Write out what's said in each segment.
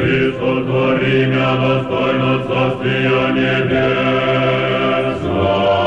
и сотвори мя достойно царствия небесного.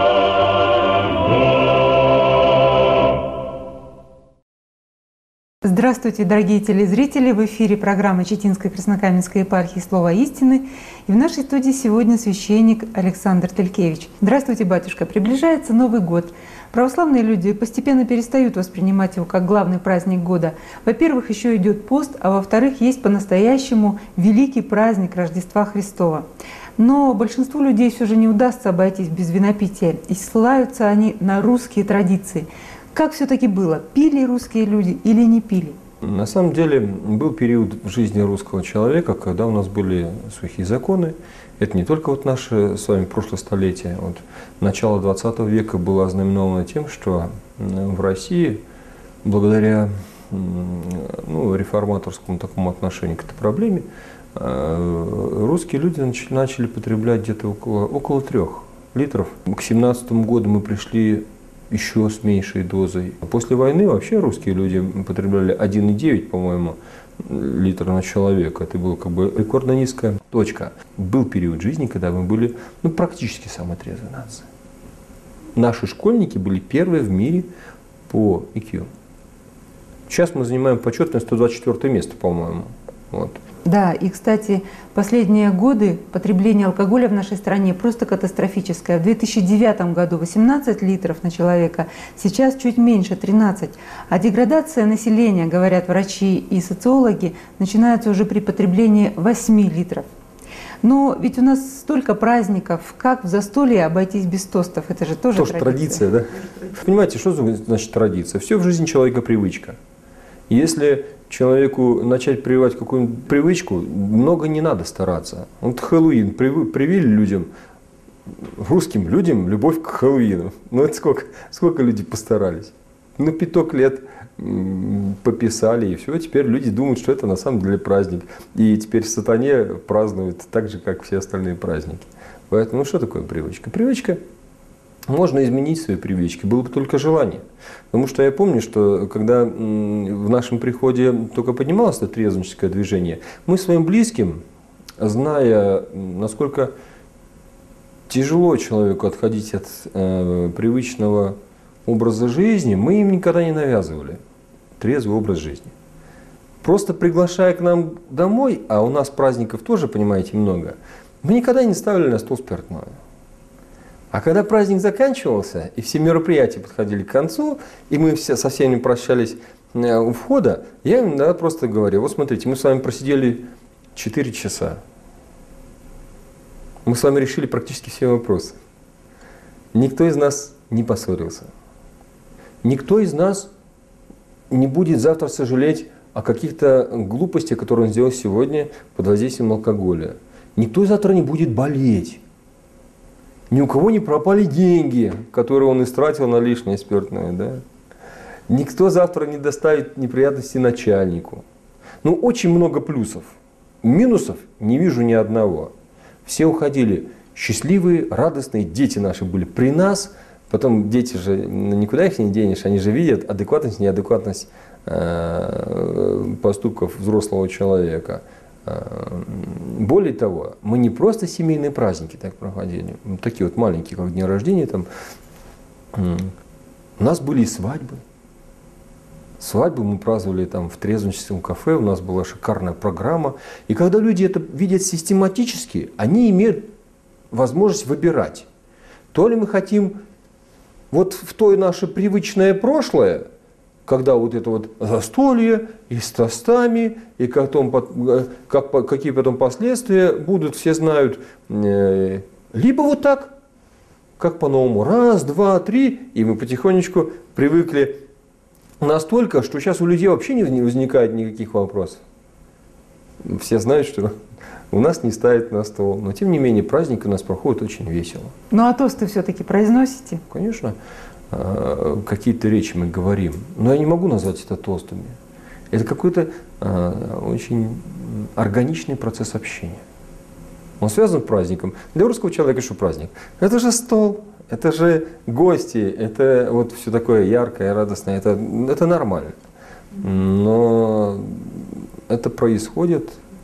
Здравствуйте, дорогие телезрители! В эфире программа Читинской Краснокаменской епархии «Слово истины». И в нашей студии сегодня священник Александр Телькевич. Здравствуйте, батюшка! Приближается Новый год. Православные люди постепенно перестают воспринимать его как главный праздник года. Во-первых, еще идет пост, а во-вторых, есть по-настоящему великий праздник Рождества Христова. Но большинству людей все же не удастся обойтись без винопития, и ссылаются они на русские традиции. Как все-таки было? Пили русские люди или не пили? На самом деле был период в жизни русского человека, когда у нас были сухие законы. Это не только вот наше с вами прошлое столетие. Вот начало 20 века было ознаменовано тем, что в России, благодаря реформаторскому такому отношению к этой проблеме, русские люди начали потреблять где-то около 3 литров. К 17 году мы пришли еще с меньшей дозой. После войны вообще русские люди потребляли 1,9, по-моему, литра на человека. Это была как бы рекордно низкая точка. Был период жизни, когда мы были практически самой трезвой нацией. Наши школьники были первые в мире по IQ. Сейчас мы занимаем почетное 124 место, по-моему. Вот. Да, и, кстати, последние годы потребление алкоголя в нашей стране просто катастрофическое. В 2009 году 18 литров на человека, сейчас чуть меньше 13. А деградация населения, говорят врачи и социологи, начинается уже при потреблении 8 литров. Но ведь у нас столько праздников, как в застолье обойтись без тостов? Это же тоже традиция, да? Понимаете, что значит традиция? Все в жизни человека привычка. Если человеку начать прививать какую-нибудь привычку, много не надо стараться. Вот Хэллоуин привили людям, русским людям, любовь к Хэллоуину. Это сколько людей постарались? 5 лет пописали, и все. Теперь люди думают, что это на самом деле праздник. И теперь сатане празднуют так же, как все остальные праздники. Поэтому что такое привычка? Привычка. Можно изменить свои привычки, было бы только желание. Потому что я помню, что когда в нашем приходе только поднималось это трезвенническое движение, мы своим близким, зная, насколько тяжело человеку отходить от привычного образа жизни, мы им никогда не навязывали трезвый образ жизни. Просто приглашая к нам домой, а у нас праздников тоже, понимаете, много, мы никогда не ставили на стол спиртное. А когда праздник заканчивался, и все мероприятия подходили к концу, и мы со всеми прощались у входа, я им просто говорю: вот смотрите, мы с вами просидели 4 часа. Мы с вами решили практически все вопросы. Никто из нас не поссорился. Никто из нас не будет завтра сожалеть о каких-то глупостях, которые он сделал сегодня под воздействием алкоголя. Никто завтра не будет болеть. Ни у кого не пропали деньги, которые он истратил на лишнее спиртное. Да? Никто завтра не доставит неприятностей начальнику. Очень много плюсов. Минусов не вижу ни одного. Все уходили счастливые, радостные, дети наши были при нас. Потом дети же, никуда их не денешь, они же видят адекватность, неадекватность поступков взрослого человека. Более того, мы не просто семейные праздники так проходили, такие вот маленькие, как дни рождения, у нас были и свадьбы. Свадьбу мы праздновали в трезвенническом кафе, у нас была шикарная программа. И когда люди это видят систематически, они имеют возможность выбирать. То ли мы хотим вот в то наше привычное прошлое, когда вот это вот застолье и с тостами, и какие потом последствия будут, все знают. Либо вот так, как по-новому, 1, 2, 3, и мы потихонечку привыкли настолько, что сейчас у людей вообще не возникает никаких вопросов. Все знают, что у нас не ставят на стол, но тем не менее праздник у нас проходит очень весело. А тосты все-таки произносите? Конечно. Какие-то речи мы говорим, но я не могу назвать это тостами. Это какой-то очень органичный процесс общения. Он связан с праздником. Для русского человека что праздник? Это же стол, это же гости, это вот все такое яркое, радостное, это нормально. Но это происходит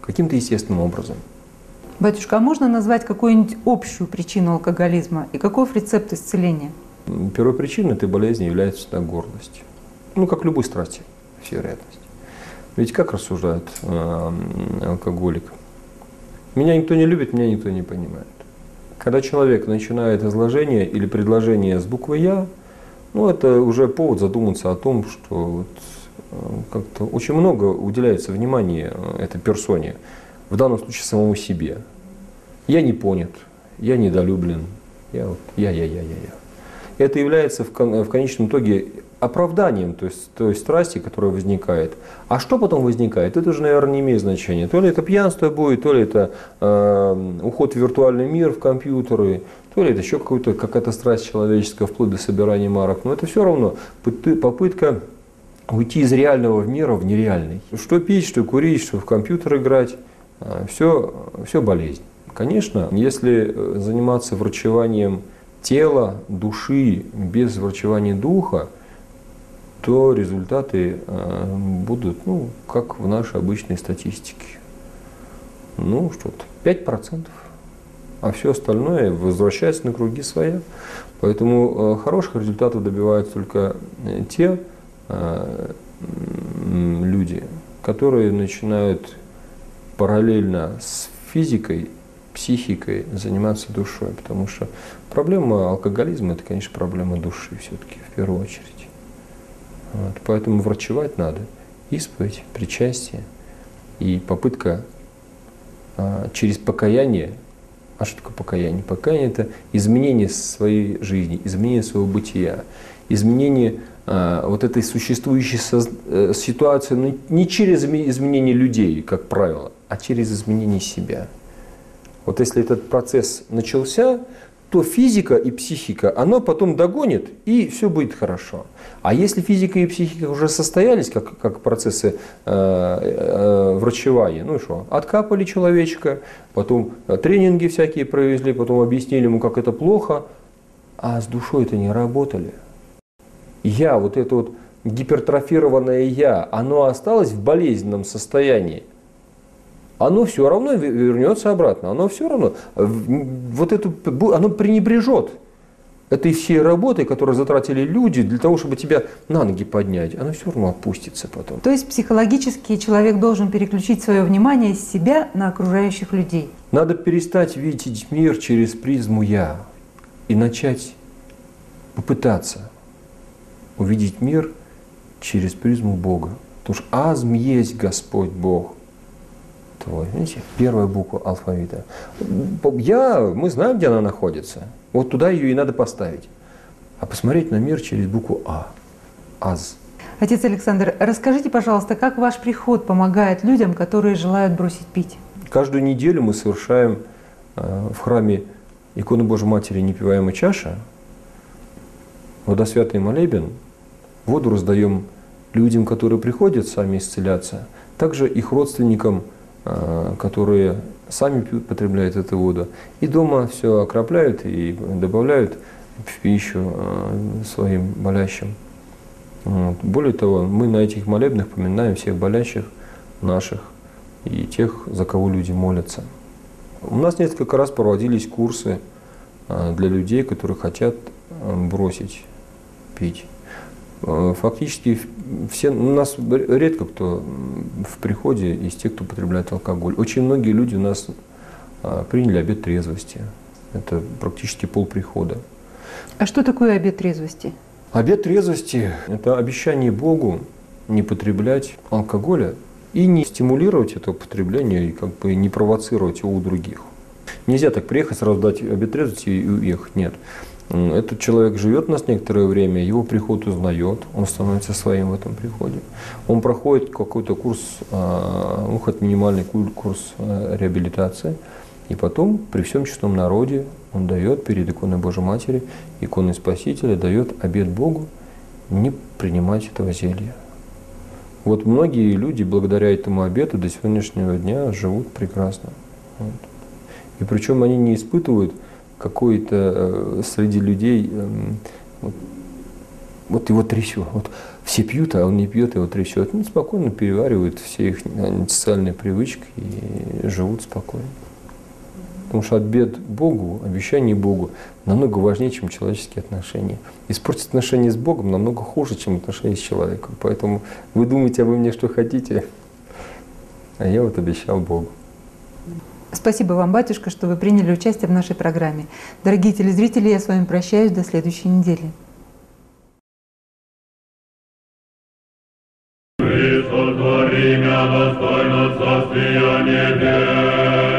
каким-то естественным образом. Батюшка, а можно назвать какую-нибудь общую причину алкоголизма и каков рецепт исцеления? Первопричиной этой болезни является всегда гордость. Ну, как любой страсти, всей вероятности. Ведь как рассуждает алкоголик? Меня никто не любит, меня никто не понимает. Когда человек начинает изложение или предложение с буквы «Я», ну, это уже повод задуматься о том, что вот как-то очень много уделяется внимания этой персоне, в данном случае самому себе. Я не понят, я недолюблен, я. Это является в конечном итоге оправданием той страсти, которая возникает. А что потом возникает, это уже, наверное, не имеет значения. То ли это пьянство будет, то ли это уход в виртуальный мир, в компьютеры, то ли это еще какая-то страсть человеческая, вплоть до собирания марок. Но это все равно попытка уйти из реального в мир в нереальный. Что пить, что курить, что в компьютер играть, все болезнь. Конечно, если заниматься врачеванием тела, души без врачевания духа, то результаты будут, как в нашей обычной статистике. Что-то 5%. А все остальное возвращается на круги своя. Поэтому хороших результатов добиваются только те люди, которые начинают параллельно с физикой, психикой заниматься душой. Потому что проблема алкоголизма – это, конечно, проблема души все-таки в первую очередь. Поэтому врачевать надо исповедь, причастие и попытка через покаяние. А что такое покаяние? Покаяние – это изменение своей жизни, изменение своего бытия, изменение вот этой существующей ситуации, но не через изменение людей, как правило, а через изменение себя. Вот если этот процесс начался, то физика и психика, оно потом догонит, и все будет хорошо. А если физика и психика уже состоялись, как процессы врачевания, откапали человечка, потом тренинги всякие провезли, потом объяснили ему, как это плохо, а с душой это не работали. Я, вот это вот гипертрофированное я, оно осталось в болезненном состоянии. Оно все равно вернется обратно, оно все равно, оно пренебрежет этой всей работой, которую затратили люди для того, чтобы тебя на ноги поднять, оно все равно опустится потом. То есть психологически человек должен переключить свое внимание с себя на окружающих людей. Надо перестать видеть мир через призму «я» и начать попытаться увидеть мир через призму Бога. Потому что «Азм есть Господь Бог». Видите, первая буква алфавита. Мы знаем, где она находится. Вот туда ее и надо поставить. А посмотреть на мир через букву А. Аз. Отец Александр, расскажите, пожалуйста, как ваш приход помогает людям, которые желают бросить пить? Каждую неделю мы совершаем в храме иконы Божьей Матери «Непиваемая чаша», водосвятый молебен, воду раздаем людям, которые приходят сами исцеляться, также их родственникам, которые сами потребляют эту воду, и дома все окропляют и добавляют в пищу своим болящим. Более того, мы на этих молебнах поминаем всех болящих наших и тех, за кого люди молятся. У нас несколько раз проводились курсы для людей, которые хотят бросить пить. Фактически у нас редко кто в приходе из тех, кто потребляет алкоголь. Очень многие люди у нас приняли обет трезвости. Это практически полприхода. А что такое обет трезвости? Обет трезвости – это обещание Богу не потреблять алкоголя и не стимулировать это потребление, и не провоцировать его у других. Нельзя так приехать, сразу дать обет трезвости и уехать. Нет. Этот человек живет у нас некоторое время, его приход узнает, он становится своим в этом приходе. Он проходит какой-то курс, хоть минимальный курс реабилитации, и потом при всем честном народе он дает перед иконой Божьей Матери, иконой Спасителя, дает обет Богу не принимать этого зелья. Вот многие люди благодаря этому обету до сегодняшнего дня живут прекрасно. И причем они не испытывают какой-то среди людей, вот его трясет. Вот Все пьют, а он не пьет, его трясет. Ну, спокойно переваривают все их социальные привычки и живут спокойно. Потому что обет Богу, обещание Богу намного важнее, чем человеческие отношения. Испортить отношения с Богом намного хуже, чем отношения с человеком. Поэтому вы думаете обо мне, что хотите, а я вот обещал Богу. Спасибо вам, батюшка, что вы приняли участие в нашей программе. Дорогие телезрители, я с вами прощаюсь до следующей недели. Христос, твори мя достойно Царствия Небес.